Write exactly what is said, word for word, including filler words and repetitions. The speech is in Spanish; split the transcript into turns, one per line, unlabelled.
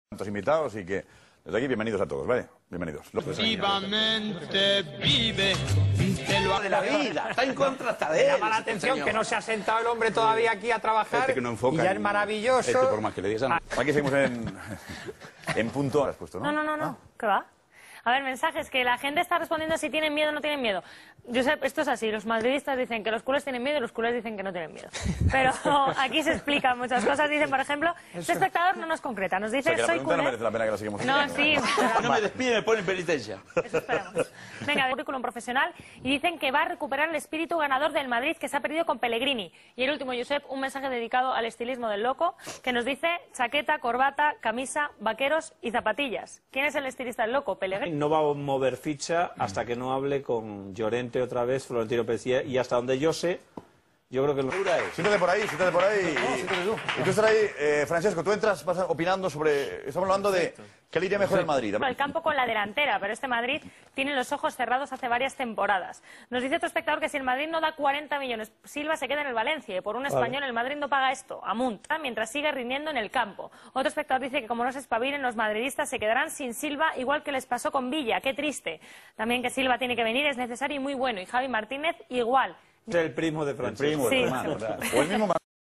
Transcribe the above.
Tantos invitados y que desde aquí bienvenidos a todos, ¿vale? Bienvenidos.
Vivamente vive de lo
de la vida, está en contra hasta de él.
Llama la atención
señor.
que no se ha sentado el hombre todavía aquí a trabajar
Este que no enfoca
y ya
en-
es maravilloso.
Este por más que le digas. Ah. Aquí seguimos en, en punto. Has puesto, ¿no?
No, no, no, no. ¿Qué va? A ver, mensajes, que la gente está respondiendo si tienen miedo o no tienen miedo. Josep, esto es así, los madridistas dicen que los culés tienen miedo y los culés dicen que no tienen miedo. Pero aquí se explican muchas cosas. Dicen, por ejemplo, este espectador no nos concreta, nos
O sea,
dice,
que la
soy
pregunta no
culé.
merece la pena que la sigamos
No,
haciendo.
sí.
No me despide, me pone en penitencia.
Eso esperamos. Venga, de currículum profesional, y dicen que va a recuperar el espíritu ganador del Madrid que se ha perdido con Pellegrini. Y el último, Josep, un mensaje dedicado al estilismo del loco, que nos dice chaqueta, corbata, camisa, vaqueros y zapatillas. ¿Quién es el estilista del loco? Pellegrini.
No va a mover ficha hasta que no hable con Llorente otra vez, Florentino Pérez, y hasta donde yo sé, yo creo que... Lo...
Siéntate por ahí, siéntate por ahí. Y, y tú estás ahí, eh, Francesco, tú entras, vas opinando sobre... Estamos hablando de qué le iría mejor al Madrid.
El campo con la delantera, pero este Madrid tiene los ojos cerrados hace varias temporadas. Nos dice otro espectador que si el Madrid no da cuarenta millones, Silva se queda en el Valencia y por un español el Madrid no paga esto, a Munta, mientras sigue rindiendo en el campo. Otro espectador dice que como no se espabilen, los madridistas se quedarán sin Silva, igual que les pasó con Villa. Qué triste. También que Silva tiene que venir, es necesario y muy bueno. Y Javi Martínez igual.
Es el primo de
El
Francesco.
primo, el
Sí.
hermano, ¿verdad? O el mismo